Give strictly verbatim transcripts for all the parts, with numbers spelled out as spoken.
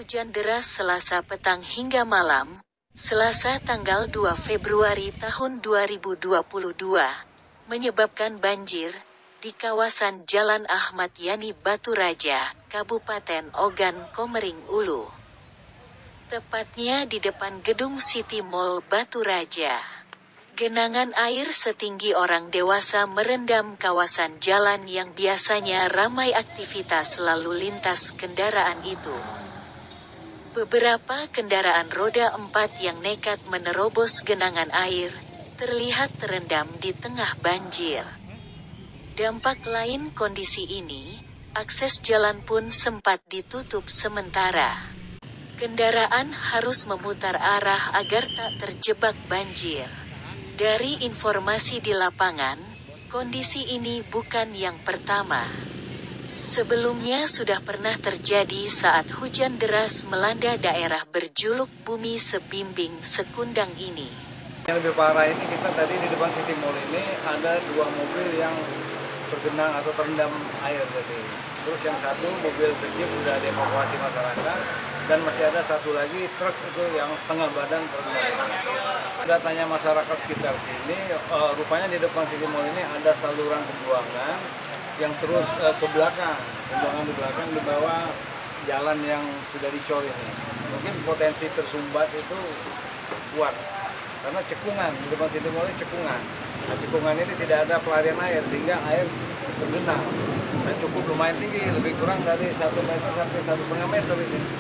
Hujan deras Selasa petang hingga malam, Selasa tanggal dua Februari tahun dua ribu dua puluh dua, menyebabkan banjir di kawasan Jalan Ahmad Yani Batu Raja, Kabupaten Ogan Komering Ulu. Tepatnya di depan gedung City Mall Batu Raja. Genangan air setinggi orang dewasa merendam kawasan jalan yang biasanya ramai aktivitas lalu lintas kendaraan itu. Beberapa kendaraan roda empat yang nekat menerobos genangan air, terlihat terendam di tengah banjir. Dampak lain kondisi ini, akses jalan pun sempat ditutup sementara. Kendaraan harus memutar arah agar tak terjebak banjir. Dari informasi di lapangan, kondisi ini bukan yang pertama. Sebelumnya sudah pernah terjadi saat hujan deras melanda daerah berjuluk Bumi Sebimbing Sekundang ini. Yang lebih parah ini kita tadi di depan City Mall ini ada dua mobil yang tergenang atau terendam air tadi. Terus yang satu mobil kecil sudah dievakuasi masyarakat dan masih ada satu lagi truk itu yang setengah badan terendam. Datanya masyarakat sekitar sini, uh, rupanya di depan City Mall ini ada saluran pembuangan yang terus uh, ke belakang, pembuangan di belakang di bawah jalan yang sudah dicor ini. Mungkin potensi tersumbat itu kuat karena cekungan di depan City Mall ini cekungan. Nah, cekungan ini tidak ada pelarian air sehingga air tergenang dan cukup lumayan tinggi, lebih kurang dari satu meter sampai satu setengah meter di sini.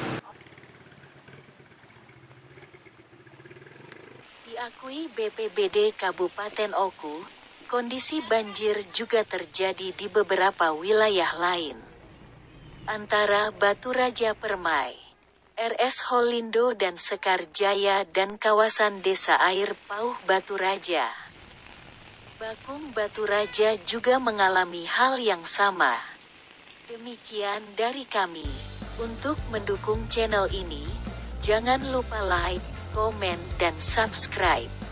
Diakui B P B D Kabupaten Oku, kondisi banjir juga terjadi di beberapa wilayah lain. Antara Batu Raja Permai, R S Holindo dan Sekar Jaya dan kawasan Desa Air Pauh Batu Raja. Bakung Batu Raja juga mengalami hal yang sama. Demikian dari kami. Untuk mendukung channel ini, jangan lupa like, komen, dan subscribe.